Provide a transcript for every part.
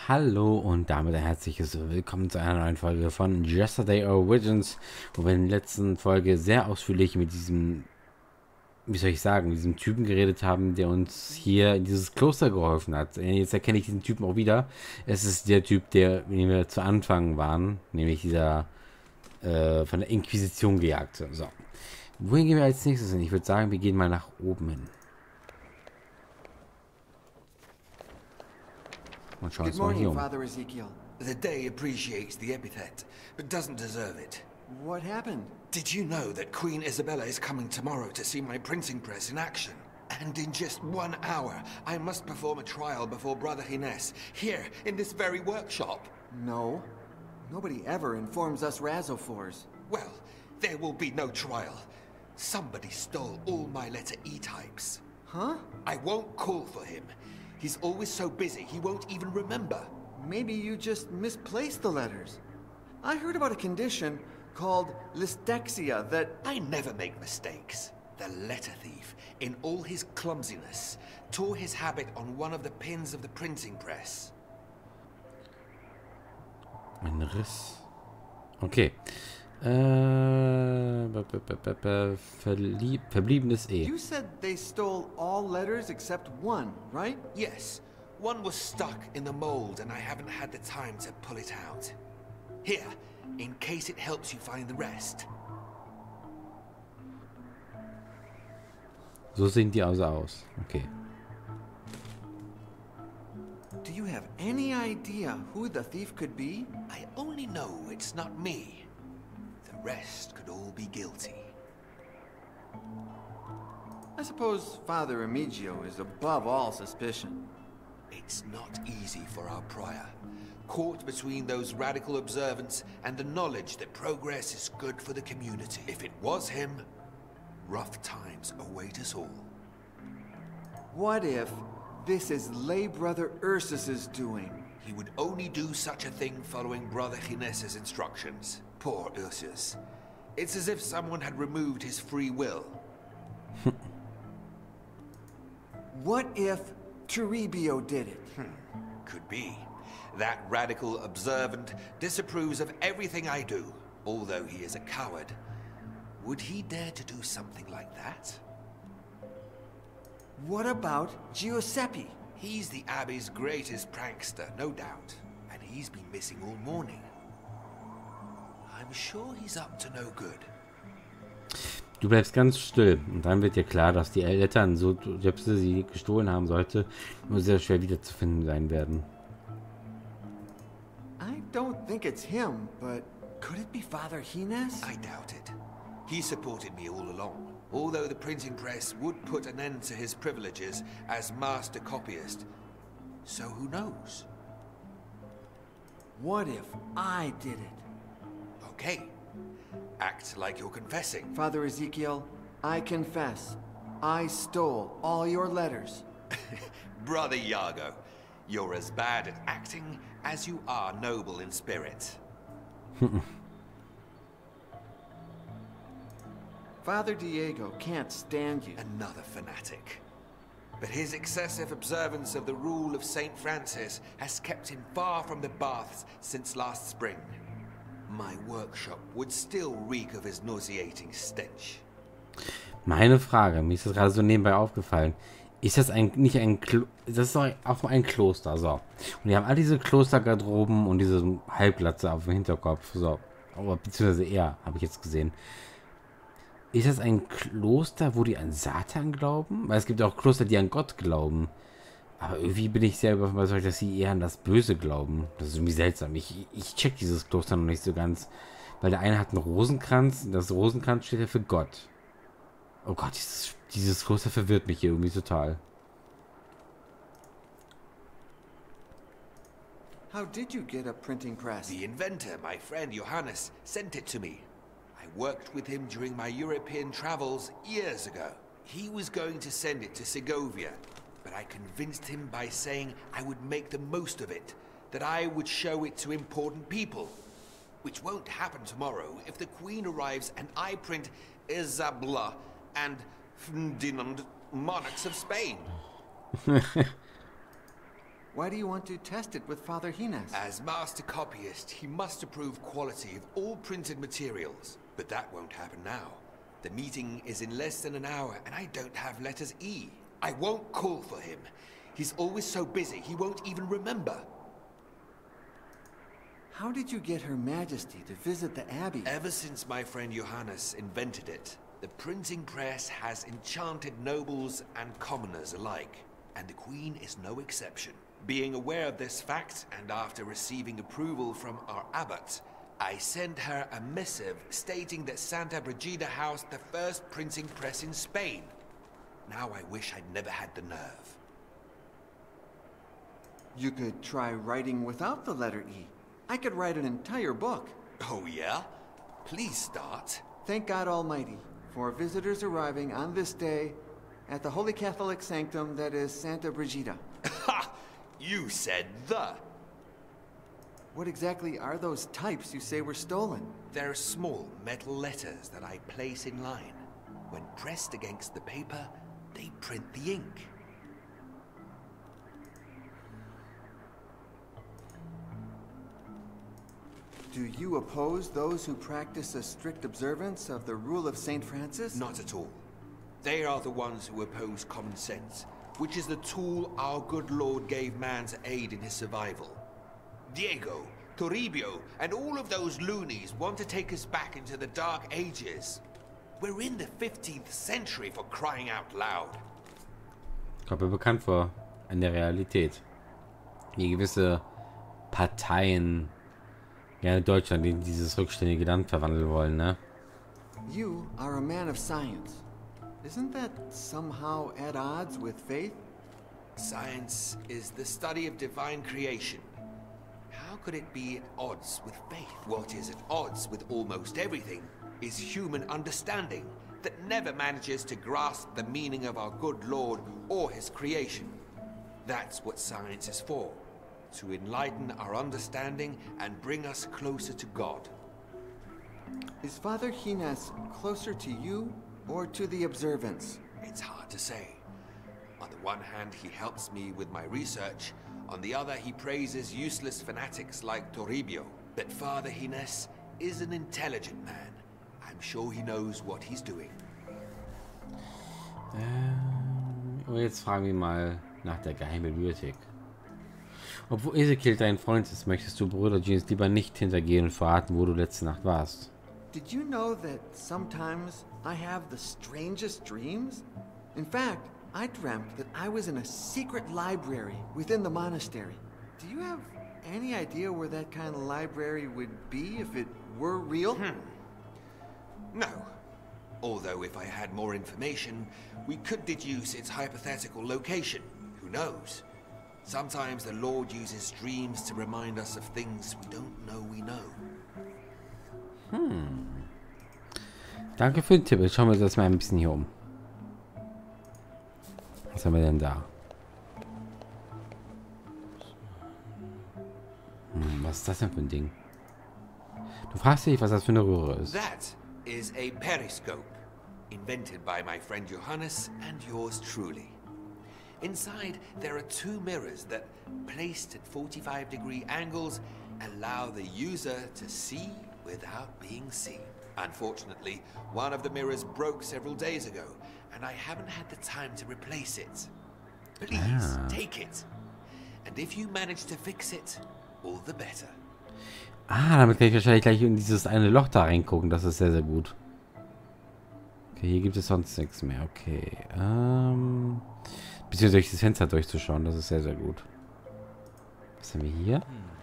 Hallo und damit ein herzliches Willkommen zu einer neuen Folge von Yesterday Origins, wo wir in der letzten Folge sehr ausführlich mit diesem, wie soll ich sagen, diesem Typen geredet haben, der uns hier in dieses Kloster geholfen hat. Jetzt erkenne ich diesen Typen auch wieder. Es ist der Typ, mit dem wir zu Anfang waren, nämlich dieser von der Inquisition gejagte. So. Wohin gehen wir als nächstes hin? Ich würde sagen, wir gehen mal nach oben hin. Und schauen Good uns mal hier morning, um. Father Ezekiel. The day appreciates the epithet, but doesn't deserve it. What happened? Did you know that Queen Isabella is coming tomorrow to see my printing press in action? And in just 1 hour, I must perform a trial before Brother Gines, here, in this very workshop. No. Nobody ever informs us Razophors. Well, there will be no trial. Somebody stole all my letter E types. Huh? I won't call for him. He's always so busy, he won't even remember. Maybe you just misplaced the letters. I heard about a condition called listexia that... I never make mistakes. The letter thief, in all his clumsiness, tore his habit on one of the pins of the printing press. Ein Riss. Okay. Verbliebenes E. You said they stole all letters except one, right? Yes, one was stuck in the mold and I haven't had the time to pull it out. Here, in case it helps you find the rest. So sehen die also aus. Okay. Do you have any idea who the thief could be? I only know it's not me. The rest could all be guilty. I suppose Father Remigio is above all suspicion. It's not easy for our prior, caught between those radical observants and the knowledge that progress is good for the community. If it was him, rough times await us all. What if this is lay brother Ursus's doing? He would only do such a thing following Brother Gines's instructions. Poor Ursus. It's as if someone had removed his free will. What if Toribio did it? Could be. That radical observant disapproves of everything I do, although he is a coward. Would he dare to do something like that? What about Giuseppe? He's the Abbey's greatest prankster, no doubt. And he's been missing all morning. I'm sure he's up to no good. Du bleibst ganz still. Und dann wird dir klar, dass die Eltern, so selbst sie gestohlen haben sollte, nur sehr schwer wiederzufinden sein werden. I don't think it's him, but could it be Father Gines? I doubt it. He supported me all along, although the printing press would put an end to his privileges as master copyist. So who knows? What if I did it? Okay. Act like you're confessing. Father Ezekiel, I confess. I stole all your letters. Brother Iago, you're as bad at acting as you are noble in spirit. Father Diego can't stand you. Another fanatic. But his excessive observance of the rule of St. Francis has kept him far from the baths since last spring. My workshop would still reek of his nauseating stench. Meine Frage, mir ist das gerade so nebenbei aufgefallen. Ist das nicht ein das ist doch auch ein Kloster, so. Und die haben all diese Klostergarderoben und diese Halbglatze auf dem Hinterkopf, so. Aber beziehungsweise er, habe ich jetzt gesehen. Ist das ein Kloster, wo die an Satan glauben? Weil es gibt auch Kloster, die an Gott glauben. Aber irgendwie bin ich sehr überzeugt, dass sie eher an das Böse glauben. Das ist irgendwie seltsam. Ich check dieses Kloster noch nicht so ganz. Weil der eine hat einen Rosenkranz. Und das Rosenkranz steht ja für Gott. Oh Gott, dieses Kloster verwirrt mich hier irgendwie total. How did you get a printing press? The inventor, my friend Johannes, sent it to me. I worked with him during my European travels years ago. He was going to send it to Segovia, but I convinced him by saying I would make the most of it, that I would show it to important people. Which won't happen tomorrow if the Queen arrives and I print Isabella and Ferdinand, monarchs of Spain. Why do you want to test it with Father Hines? As master copyist, he must approve quality of all printed materials. But that won't happen now. The meeting is in less than an hour, and I don't have letters E. I won't call for him. He's always so busy, he won't even remember. How did you get Her Majesty to visit the Abbey? Ever since my friend Johannes invented it, the printing press has enchanted nobles and commoners alike, and the Queen is no exception. Being aware of this fact, and after receiving approval from our abbot, I sent her a missive stating that Santa Brigida housed the first printing press in Spain. Now I wish I'd never had the nerve. You could try writing without the letter E. I could write an entire book. Oh yeah? Please start. Thank God Almighty for visitors arriving on this day at the Holy Catholic Sanctum that is Santa Brigida. Ha! You said the. What exactly are those types you say were stolen? They're small metal letters that I place in line. When pressed against the paper, they print the ink. Do you oppose those who practice a strict observance of the rule of St. Francis? Not at all. They are the ones who oppose common sense, which is the tool our good Lord gave man to aid in his survival. Diego, Toribio, and all of those loonies want to take us back into the Dark Ages. We're in the 15th century, for crying out loud. Kommt mir bekannt vor an der Realität. Wie gewisse Parteien gerne Deutschland in dieses rückständige Land verwandeln wollen, ne? You are a man of science. Isn't that somehow at odds with faith? Science is the study of divine creation. How could it be at odds with faith? What is at odds with almost everything is human understanding that never manages to grasp the meaning of our good Lord or his creation. That's what science is for, to enlighten our understanding and bring us closer to God. Is Father Hines closer to you or to the observance? It's hard to say. On the one hand, he helps me with my research. On the other, he praises useless fanatics like Toribio. But Father Hines is an intelligent man. I'm sure he knows what he's doing. Und jetzt fragen wir mal nach der Geheimbibliothek. Obwohl Ezekiel dein Freund ist, möchtest du Bruder Jeans lieber nicht hintergehen und verraten, wo du letzte Nacht warst. Did you know that sometimes I have the strangest dreams? In fact, I dreamt that I was in a secret library within the monastery. Do you have any idea where that kind of library would be if it were real? No. Although if I had more information, we could deduce its hypothetical location. Who knows? Sometimes the Lord uses dreams to remind us of things we don't know we know. Danke für den Tipp. Jetzt schauen wir uns das mal ein bisschen hier um. Was haben wir denn da? Was ist das denn für ein Ding? Du fragst dich, was das für eine Röhre ist. That is a periscope, invented by my friend Johannes and yours truly. Inside, there are two mirrors that, placed at 45-degree angles, allow the user to see without being seen. Unfortunately, one of the mirrors broke several days ago, and I haven't had the time to replace it. Please, take it. And if you manage to fix it, all the better. Ah, damit kann ich wahrscheinlich gleich in dieses eine Loch da reingucken. Das ist sehr, sehr gut. Okay, hier gibt es sonst nichts mehr. Okay. Beziehungsweise durch das Fenster durchzuschauen. Das ist sehr, sehr gut. Was haben wir hier?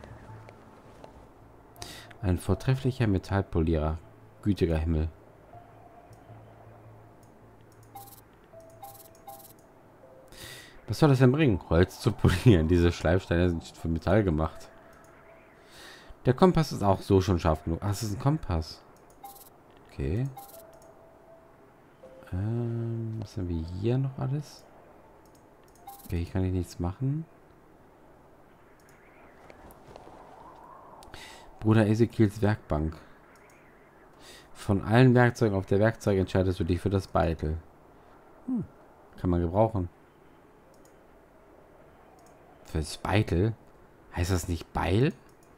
Ein vortrefflicher Metallpolierer. Gütiger Himmel. Was soll das denn bringen? Holz zu polieren. Diese Schleifsteine sind von Metall gemacht. Der Kompass ist auch so schon scharf genug. Ach, es ist ein Kompass. Okay. Was haben wir hier noch alles? Okay, hier kann ich nichts machen. Bruder Ezekiels Werkbank. Von allen Werkzeugen auf der Werkzeug entscheidest du dich für das Beitel. Kann man gebrauchen. Fürs Beitel? Heißt das nicht Beil?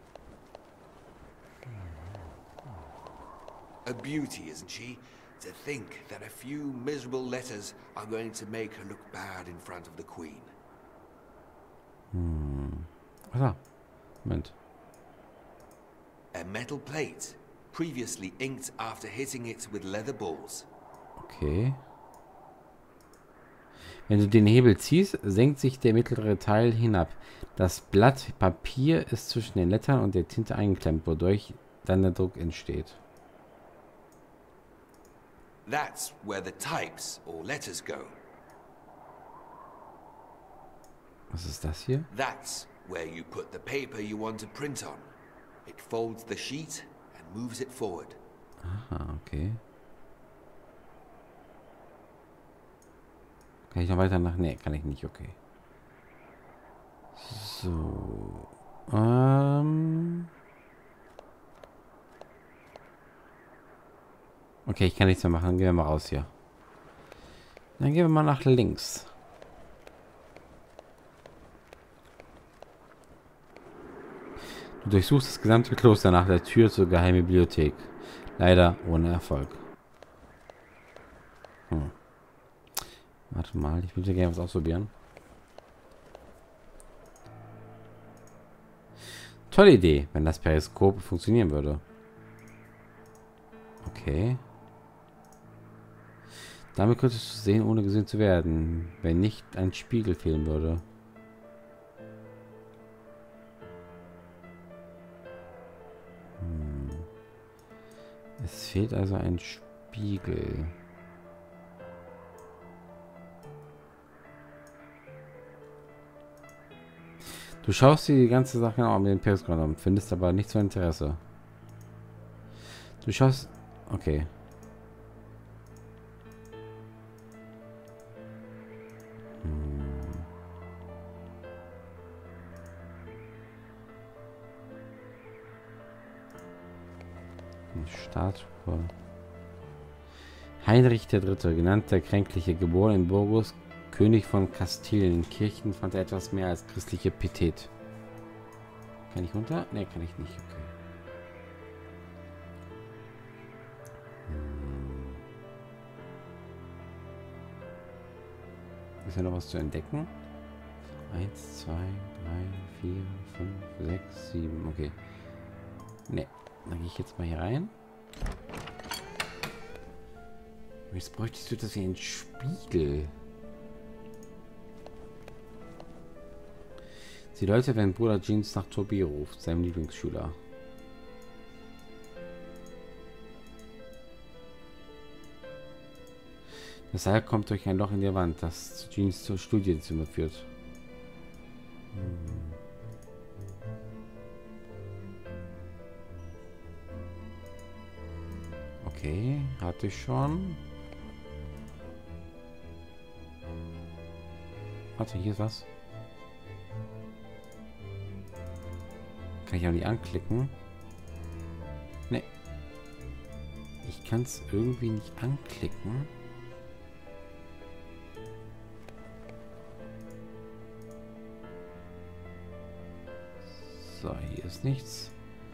A beauty, isn't she? To think that a few miserable letters are going to make her look bad in front of the Queen. Ach, Moment. A metal plate, previously inked after hitting it with leather balls. Okay. Wenn du den Hebel ziehst, senkt sich der mittlere Teil hinab. Das Blatt Papier ist zwischen den Lettern und der Tinte eingeklemmt, wodurch dann der Druck entsteht. That's where the types or letters go. Was ist das hier? That's where you put the paper you want to print on. It folds the sheet and moves it forward. Aha, okay. Kann ich noch weiter nach? Nee, kann ich nicht, okay. So. Okay, ich kann nichts mehr machen. Gehen wir mal raus hier. Dann gehen wir mal nach links. Du durchsuchst das gesamte Kloster nach der Tür zur geheimen Bibliothek. Leider ohne Erfolg. Warte mal, ich würde gerne was ausprobieren. Tolle Idee, wenn das Periskop funktionieren würde. Okay. Damit könntest du sehen, ohne gesehen zu werden, wenn nicht ein Spiegel fehlen würde. Es fehlt also ein Spiegel. Du schaust dir die ganze Sache auch mit dem Periskop an, findest aber nichts von Interesse. Du schaust... Okay. Statue. Heinrich III., genannt der Kränkliche, geboren in Burgos, König von Kastilien. Kirchen fand er etwas mehr als christliche Pietät. Kann ich runter? Ne, kann ich nicht. Okay. Ist ja noch was zu entdecken? 1, 2, 3, 4, 5, 6, 7. Okay. Ne, dann gehe ich jetzt mal hier rein. Jetzt bräuchtest du das hier ein Spiegel. Die Leute, wenn Bruder Jeans nach Tobi ruft, seinem Lieblingsschüler. Das Seil kommt durch ein Loch in der Wand, das zu Jeans zur Studienzimmer führt. Okay, hatte ich schon. Warte, hier ist was. Kann ich auch nicht anklicken? Ne. Ich kann es irgendwie nicht anklicken. So, hier ist nichts.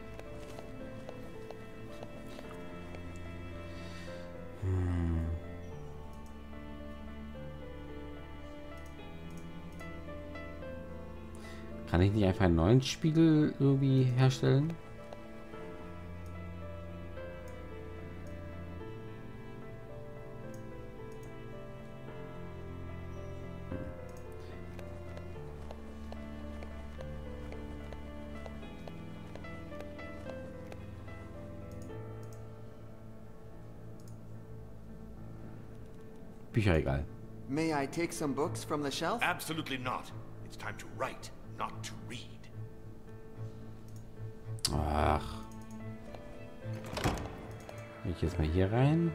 Kann ich nicht einfach einen neuen Spiegel irgendwie herstellen? Bücherregal. May I take some books from the shelf? Absolutely not. It's time to write, not to read. Ach. Ich jetzt mal hier rein.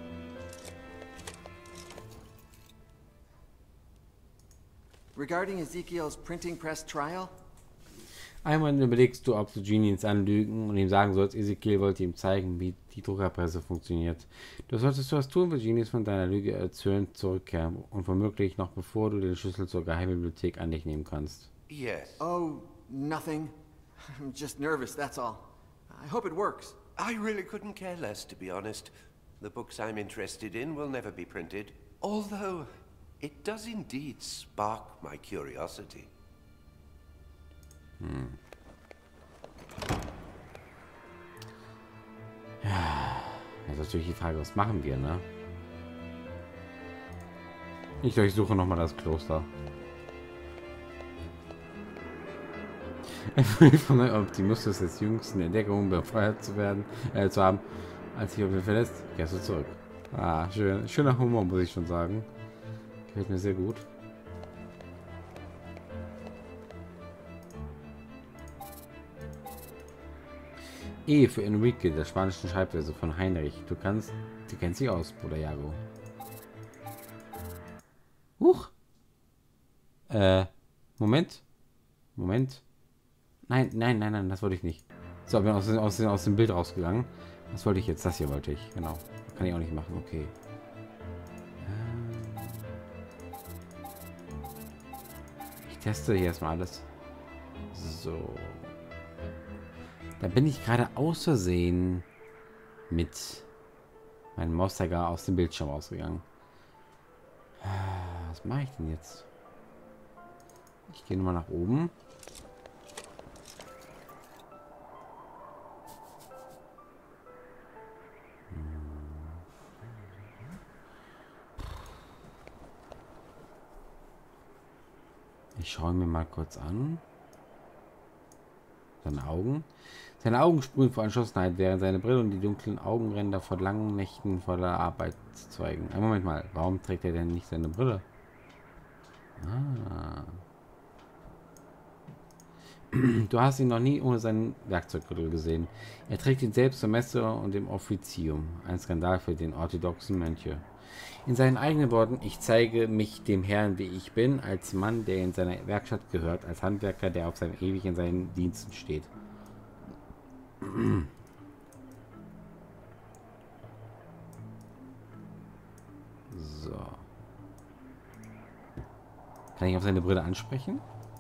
Regarding Ezekiel's printing press trial? Einmal überlegst du, ob du Genies anlügen und ihm sagen sollst, Ezekiel wollte ihm zeigen, wie die Druckerpresse funktioniert. Du solltest was tun, wenn Genies von deiner Lüge erzählen zurückkehren und womöglich noch bevor du den Schlüssel zur Geheimbibliothek an dich nehmen kannst. Yes. Oh, nothing. I'm just nervous, that's all. I hope it works. I really couldn't care less, to be honest. The books I'm interested in will never be printed. Although, it does indeed spark my curiosity. Ja, jetzt ist natürlich die Frage, was machen wir, ne? Ich durchsuche nochmal das Kloster. Von meinem Optimismus des jüngsten Entdeckungen befreit zu werden, zu haben, als ich auf den verlässt, gehst du zurück. Ah, schön. Schöner Humor, muss ich schon sagen. Gefällt mir sehr gut. E für Enrique, der spanischen Schreibweise von Heinrich. Du kennst sie aus, Bruder Jago. Huch. Moment. Nein, das wollte ich nicht. So, bin aus dem Bild rausgegangen. Was wollte ich jetzt? Das hier wollte ich, genau. Kann ich auch nicht machen, okay. Ich teste hier erstmal alles. So. Da bin ich gerade aus Versehen mit meinem Mauszeiger aus dem Bildschirm ausgegangen. Was mache ich denn jetzt? Ich gehe nochmal nach oben. Ich schaue mir mal kurz an. Seine Augen. Seine Augen sprühen vor Entschlossenheit, während seine Brille und die dunklen Augenränder vor langen Nächten voller Arbeit zeugen. Einen Moment mal, warum trägt er denn nicht seine Brille? Ah. Du hast ihn noch nie ohne seinen Werkzeuggürtel gesehen. Er trägt ihn selbst zur Messe und dem Offizium. Ein Skandal für den orthodoxen Mönche. In seinen eigenen Worten: Ich zeige mich dem Herrn, wie ich bin, als Mann, der in seiner Werkstatt gehört, als Handwerker, der auf seinem ewig in seinen Diensten steht. So. Kann ich auf seine Brille ansprechen?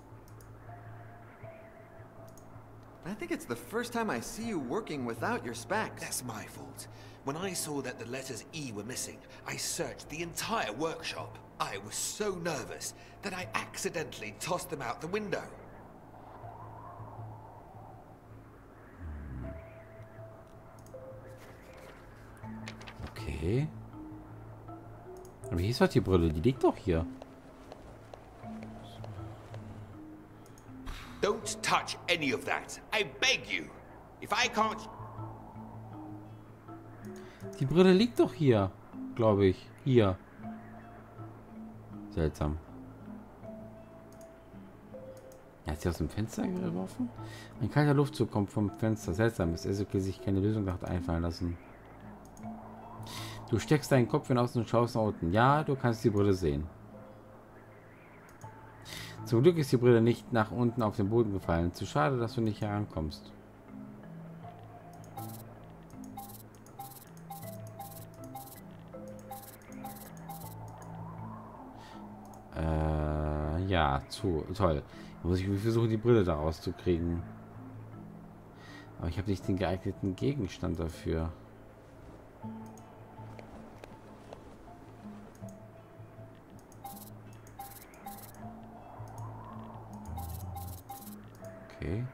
I think it's the first time I see you working without your specs. That's my fault. When I saw that the letters E were missing, I searched the entire workshop. I was so nervous that I accidentally tossed them out the window. Okay. Aber hier ist doch die Brille, die liegt doch hier. Don't touch any of that. I beg you. If I can't... Die Brille liegt doch hier, glaube ich. Hier. Seltsam. Er hat sie aus dem Fenster geworfen? Ein kalter Luftzug kommt vom Fenster. Seltsam, dass Ezekiel sich keine Lösung hat einfallen lassen. Du steckst deinen Kopf hinaus und schaust nach unten. Ja, du kannst die Brille sehen. Zum Glück ist die Brille nicht nach unten auf den Boden gefallen. Zu schade, dass du nicht herankommst. Ja, toll. Muss ich versuchen, die Brille da rauszukriegen. Aber ich habe nicht den geeigneten Gegenstand dafür. Okay.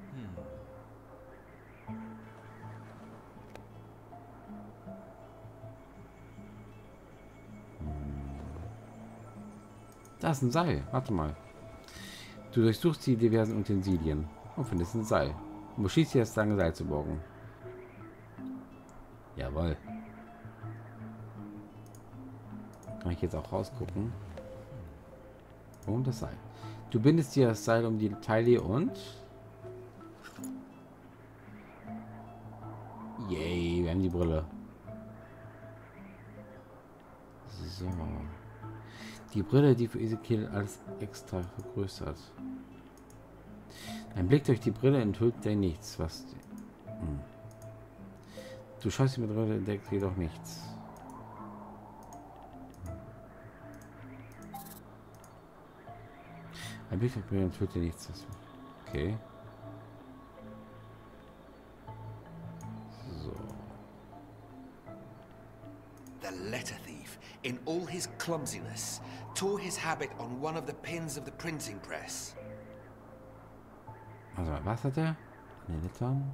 Da ist ein Seil. Warte mal. Du durchsuchst die diversen Utensilien und findest ein Seil. Und beschließt dir das lange Seil zu borgen. Jawohl. Kann ich jetzt auch rausgucken. Und das Seil. Du bindest dir das Seil um die Taille und... Yay, wir haben die Brille. So. Die Brille, die für Ezekiel alles extra vergrößert. Ein Blick durch die Brille enthüllt dir nichts, was... Du schaust die Brille, entdeckt jedoch nichts. Ein Blick auf mir tut dir nichts. Okay. So. The letter thief, in all his clumsiness, tore his habit on one of the pins of the printing press. Also, was hat er? Ne, Lettern.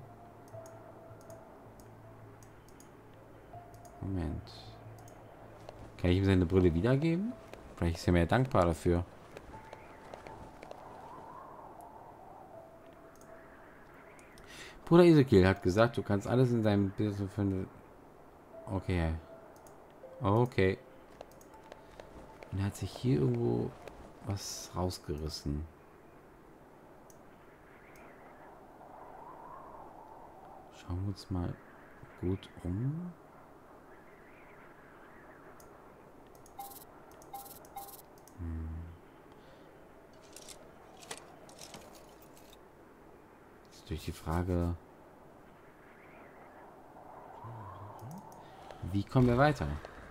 Moment. Kann ich ihm seine Brille wiedergeben? Vielleicht ist er mir dankbar dafür. Bruder Ezekiel hat gesagt, du kannst alles in deinem Business finden. Okay. Okay. Und er hat sich hier irgendwo was rausgerissen. Schauen wir uns mal gut um. Jetzt durch die Frage, wie kommen wir weiter?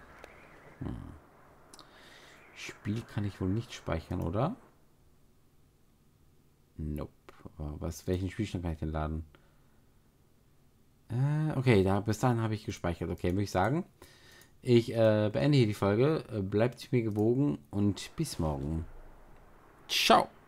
Spiel kann ich wohl nicht speichern, oder? Nope. Welchen Spielstand kann ich denn laden? Okay, bis dahin habe ich gespeichert. Okay, würde ich sagen, ich beende hier die Folge. Bleibt mir gewogen und bis morgen. Ciao!